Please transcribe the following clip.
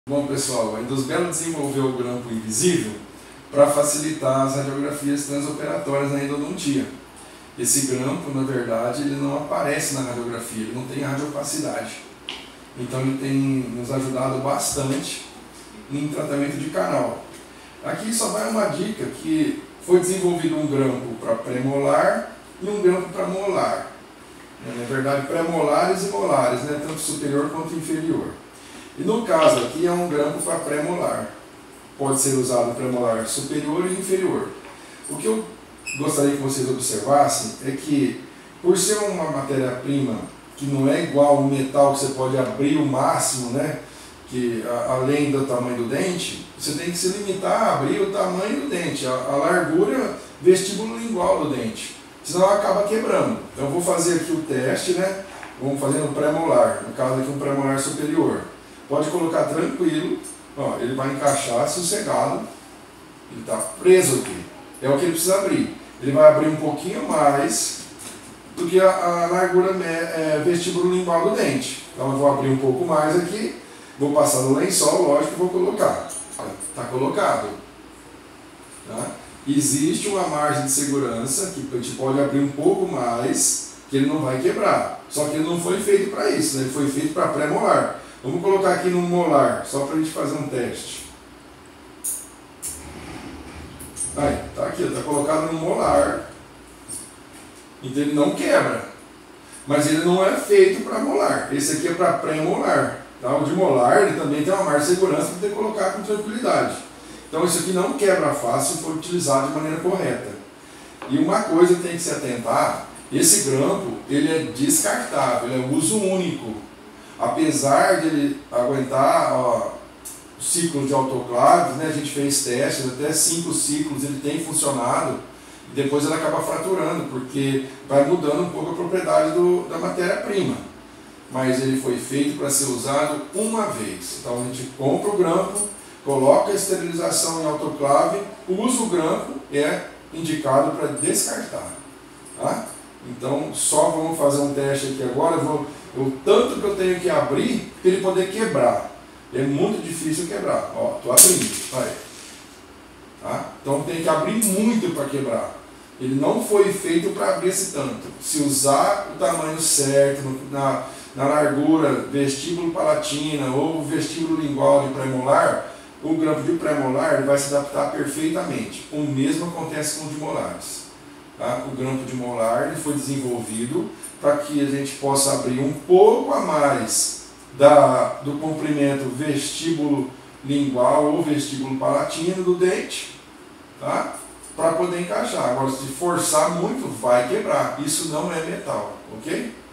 Bom pessoal, a Indusbelo desenvolveu o grampo invisível para facilitar as radiografias transoperatórias na endodontia. Esse grampo, na verdade, ele não aparece na radiografia, ele não tem radiopacidade. Então ele tem nos ajudado bastante em tratamento de canal. Aqui só vai uma dica que foi desenvolvido um grampo para pré-molar e um grampo para molar. Na verdade, pré-molares e molares, né? Tanto superior quanto inferior. E no caso aqui é um grampo para pré-molar. Pode ser usado pré-molar superior e inferior. O que eu gostaria que vocês observassem é que, por ser uma matéria-prima que não é igual ao metal, que você pode abrir o máximo, né? Que além do tamanho do dente, você tem que se limitar a abrir o tamanho do dente, a largura vestíbulo lingual do dente. Senão acaba quebrando. Então eu vou fazer aqui o teste, né? Vamos fazer no pré-molar, no caso aqui um pré-molar superior. Pode colocar tranquilo, ó, ele vai encaixar sossegado, ele está preso aqui, é o que ele precisa abrir. Ele vai abrir um pouquinho mais do que a largura vestíbulo lingual do dente. Então eu vou abrir um pouco mais aqui, vou passar no lençol, lógico, e vou colocar. Está colocado. Tá? Existe uma margem de segurança que a gente pode abrir um pouco mais, que ele não vai quebrar. Só que ele não foi feito para isso, né? Ele foi feito para pré-molar. Vamos colocar aqui no molar, só para a gente fazer um teste. Aí, tá aqui, está colocado no molar. Então ele não quebra. Mas ele não é feito para molar. Esse aqui é para pré-molar. Tá? O de molar, ele também tem uma margem de segurança para poder colocar com tranquilidade. Então isso aqui não quebra fácil se for utilizado de maneira correta. E uma coisa que tem que se atentar, esse grampo, ele é descartável, ele é uso único. Apesar de ele aguentar o ciclo de autoclaves, né, a gente fez testes, até 5 ciclos ele tem funcionado, e depois ele acaba fraturando, porque vai mudando um pouco a propriedade da matéria-prima. Mas ele foi feito para ser usado uma vez. Então a gente compra o grampo, coloca a esterilização em autoclave, usa o grampo, é indicado para descartar. Tá? Então só vamos fazer um teste aqui agora, o tanto que eu tenho que abrir para ele poder quebrar. É muito difícil quebrar. Ó, estou abrindo. Vai. Tá? Então tem que abrir muito para quebrar. Ele não foi feito para abrir esse tanto. Se usar o tamanho certo, na largura vestíbulo palatina ou vestíbulo lingual de pré-molar, o grampo de pré-molar vai se adaptar perfeitamente. O mesmo acontece com o de molares. Tá? O grampo de molar ele foi desenvolvido para que a gente possa abrir um pouco a mais do comprimento vestíbulo lingual ou vestíbulo palatino do dente, tá? Para poder encaixar. Agora, se forçar muito, vai quebrar. Isso não é metal, ok?